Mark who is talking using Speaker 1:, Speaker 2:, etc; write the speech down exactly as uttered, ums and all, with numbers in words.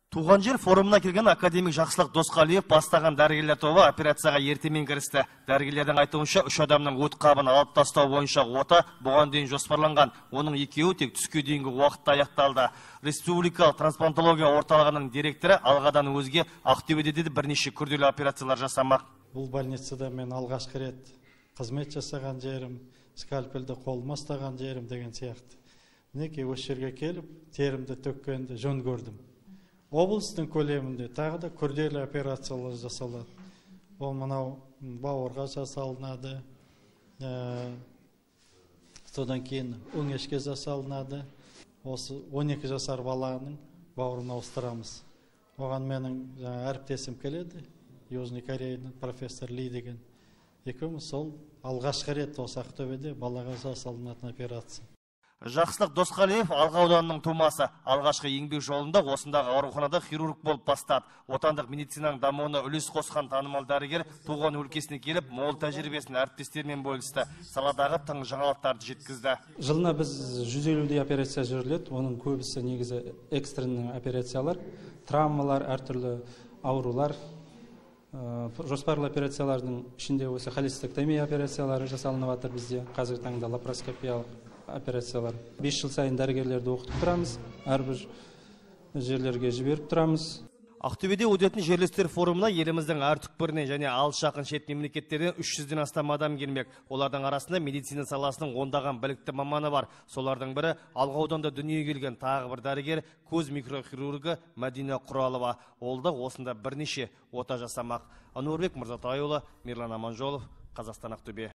Speaker 1: Туған жер форумына келген академик Жақсылық Досқалиев бастаған дәрігерлер тобы операцияға ертемен кірісті. Дәрігерлердің айтуынша үш адамның өт қабын алып тастау бойынша ота бұған дейін жоспарланған. Оның екеуі тек түске дейінгі уақытта аяқталды. Республикалық трансплантология орталығының директоры алғадан өзге Ақтөбеде де бірнеше күрделі операциялар жасамақ.
Speaker 2: Бұл больницада мен алғашқы рет қызмет жасаған жерім, скальпельді қолыма ұстаған жерім деген сияқты. Мінекей осы жерге келіп, терімді төккенді жөн көрдім. Облыстың көлемінде тағы да күрделі операциялар жасалады. Ол мынау бауырға жасалынады, содан кейін өңешке жасалынады. Осы он екі жасар баланың бауырына ауыстырамыз. Оған менің әріптесім келеді, Южный Кореяның профессор Ли деген. Екеуміз сол алғашқы рет осы Ақтөбеде балаға жасалынатын операция.
Speaker 1: Жақсылық Досқалиев Алға ауданының тумасы. Алғашқы еңбек жолында осындағы ауруханада хирург болып бастады. Отандық медицинаның дамуына үлес қосқан танымал дәрігер туған өлкесіне келіп, мол тәжірибесін әріптестермен бөлісті. Саладағы тың жаңалықтарды жеткізді.
Speaker 3: Жылына біз жүз елудей операция жүргізіледі. Оның көбісі негізі экстренный операциялар, травмалар, әртүрлі аурулар. Жоспарлы операциялардың ішінде осы холецистектомия операциялары жасалынып жатыр бізде. Қазіргі таңда лапароскопиялық операциялар. бес жыл сайын дәрігерлерді оқытып тұрамыз, әрбір жерлерге жіберіп тұрамыз.
Speaker 1: Ақтөбеде өтетін жерлестер форумына еліміздің әр түкпірінен және алыс жақын шет мемлекеттерден үш жүзден астам адам келмек. Олардың арасында медицина саласының ондаған білікті маманы бар. Солардың бірі Алға ауданда дүниеге келген тағы бір дәрігер, көз микрохирургы Мәдина Құралова. Ол да осында бірнеше ота жасамақ. Ануарбек Мырзатайұлы, Мирлан Аманжолов, Қазақстан, Ақтөбе.